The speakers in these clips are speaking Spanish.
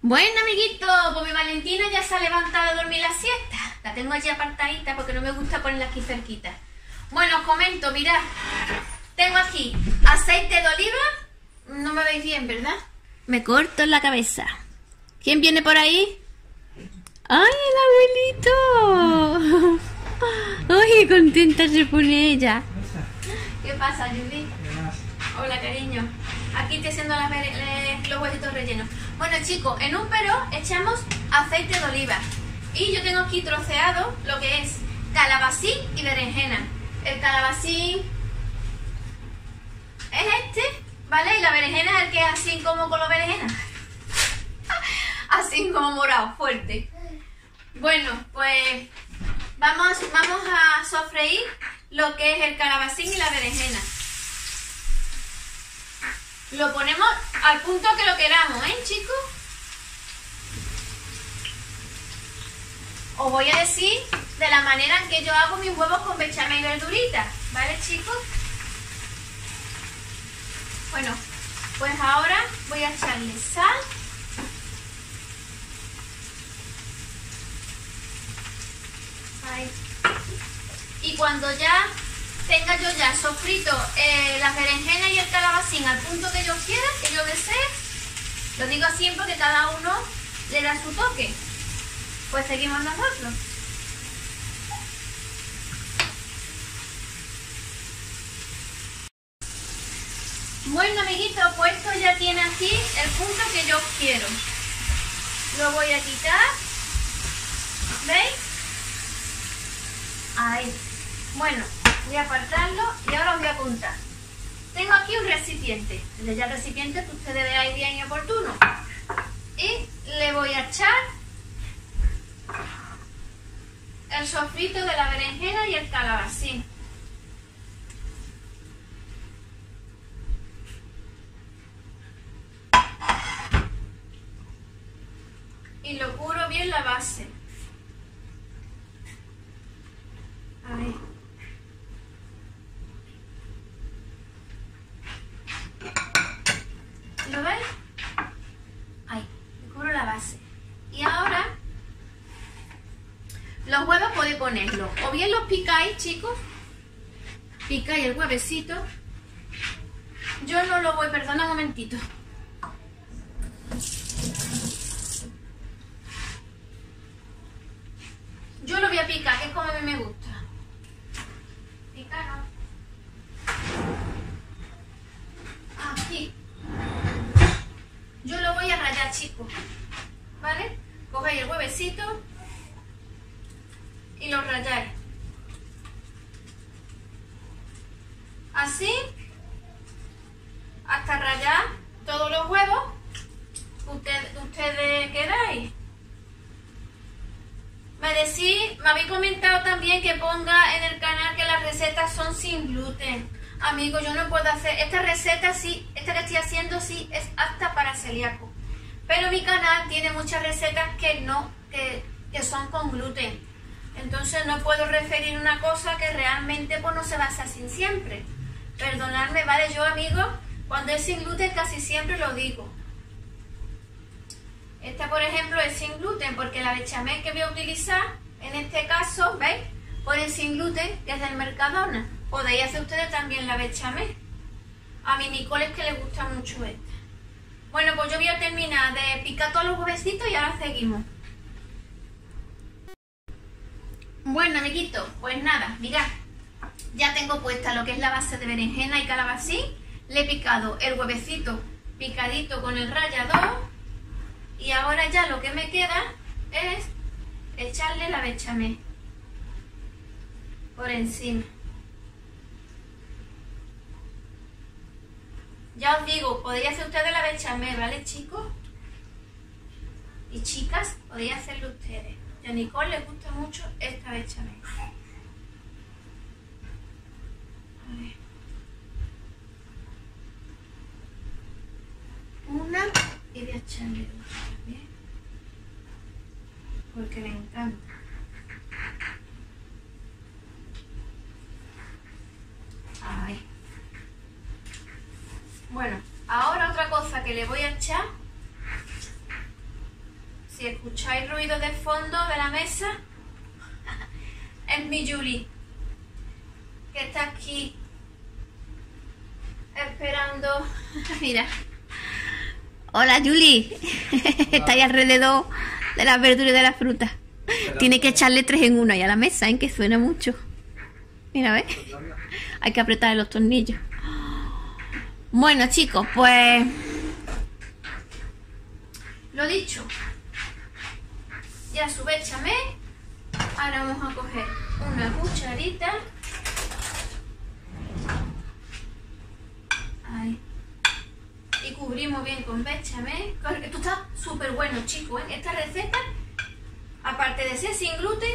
Bueno, amiguito, pues mi Valentina ya se ha levantado a dormir la siesta. La tengo allí apartadita porque no me gusta ponerla aquí cerquita. Bueno, os comento, mirad. Tengo aquí aceite de oliva. No me veis bien, ¿verdad? Me corto en la cabeza. ¿Quién viene por ahí? ¡Ay, el abuelito! ¡Ay, qué contenta se pone ella! ¿Qué pasa, Judy? Hola, cariño. Aquí estoy haciendo los huesitos rellenos. Bueno, chicos, en un perol echamos aceite de oliva. Y yo tengo aquí troceado lo que es calabacín y berenjena. El calabacín es este, ¿vale? Y la berenjena es el que es así como con la berenjena. Así como morado, fuerte. Bueno, pues vamos a sofreír lo que es el calabacín y la berenjena. Lo ponemos al punto que lo queramos, ¿eh, chicos? Os voy a decir de la manera en que yo hago mis huevos con bechamel y verduritas, ¿vale, chicos? Bueno, pues ahora voy a echarle sal. Ahí. Y cuando ya tenga yo ya sofrito las berenjenas y el calabacín al punto que yo quiera, que yo desee, lo digo siempre que cada uno le da su toque. Pues seguimos nosotros. Bueno, amiguitos, pues esto ya tiene aquí el punto que yo quiero. Lo voy a quitar. ¿Veis? Ahí. Bueno, voy a apartarlo y ahora os voy a contar. Tengo aquí un recipiente. Desde ya el recipiente que ustedes veáis bien y oportuno. Y le voy a echar el sofrito de la berenjena y el calabacín. Y lo cubro bien la base. Ahí. ¿Lo veis? Ahí, cubro la base. Y ahora los huevos podéis ponerlos. O bien los picáis, chicos. Picáis el huevecito. Yo no lo voy, perdona un momentito. Yo lo voy a picar, que es como a mí me gusta. Picar no. Aquí. Yo lo voy a rallar, chicos. ¿Vale? Cogéis el huevecito y lo ralláis. Así, hasta rallar todos los huevos que ustedes queráis. Me habéis comentado también que ponga en el canal que las recetas son sin gluten. Amigos, yo no puedo hacer esta receta, sí, esta que estoy haciendo sí es apta para celíacos. Pero mi canal tiene muchas recetas que son con gluten. Entonces no puedo referir una cosa que realmente pues no se va a hacer sin siempre. Perdonadme, ¿vale? Yo, amigos, cuando es sin gluten casi siempre lo digo. Esta, por ejemplo, es sin gluten porque la bechamel que voy a utilizar, en este caso, ¿veis? Pone sin gluten, que es del Mercadona. Podéis hacer ustedes también la bechamel. A mi Nicole es que le gusta mucho esta. Bueno, pues yo voy a terminar de picar todos los huevecitos y ahora seguimos. Bueno, amiguitos, pues nada, mirad. Ya tengo puesta lo que es la base de berenjena y calabacín. Le he picado el huevecito picadito con el rallador. Y ahora ya lo que me queda es echarle la bechamel por encima. Ya os digo, podéis hacer ustedes la bechamel, ¿vale, chicos? Y chicas, podéis hacerlo ustedes. Y a Nicole le gusta mucho esta bechamel. A ver. Una y voy a echarle otra también. Porque me encanta. Ay. Bueno, ahora otra cosa que le voy a echar si escucháis ruido de fondo de la mesa, es mi Julie, que está aquí esperando. Mira. Hola, Julie. Está ahí alrededor de las verduras y de las frutas. Tiene que echarle 3 en 1 ahí a la mesa, que suena mucho. Mira, ¿ves? Hay que apretar los tornillos. Bueno, chicos, pues lo dicho. Ya su béchame. Ahora vamos a coger una cucharita. Ahí. Y cubrimos bien con béchame. Esto está súper bueno, chicos, ¿eh? Esta receta, aparte de ser sin gluten,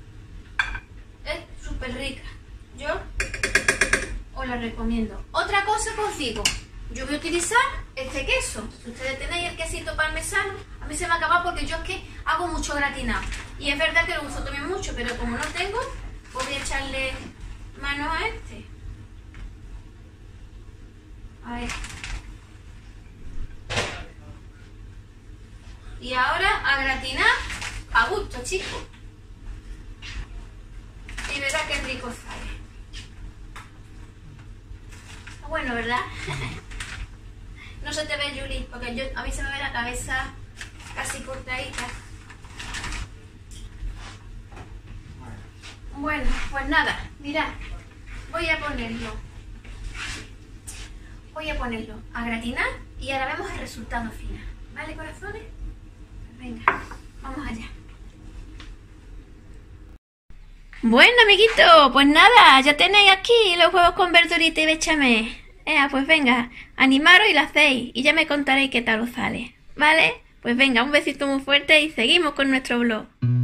es súper rica. Yo os la recomiendo. Otra cosa que os digo, yo voy a utilizar este queso. Si ustedes tenéis el quesito parmesano, a mí se me acaba porque yo es que hago mucho gratinado. Y es verdad que lo uso también mucho, pero como no tengo, pues voy a echarle mano a este. A ver. Y ahora a gratinar a gusto, chicos. Y verá qué rico sale. Está bueno, ¿verdad? No se te ve, Julie, porque a mí se me ve la cabeza casi cortadita. Bueno, pues nada, mirad, voy a ponerlo a gratinar y ahora vemos el resultado final. ¿Vale, corazones? Venga, vamos allá. Bueno, amiguitos, pues nada, ya tenéis aquí los huevos con verdurita y béchame. Pues venga, animaros y lo hacéis y ya me contaréis qué tal os sale, ¿vale? Pues venga, un besito muy fuerte y seguimos con nuestro vlog.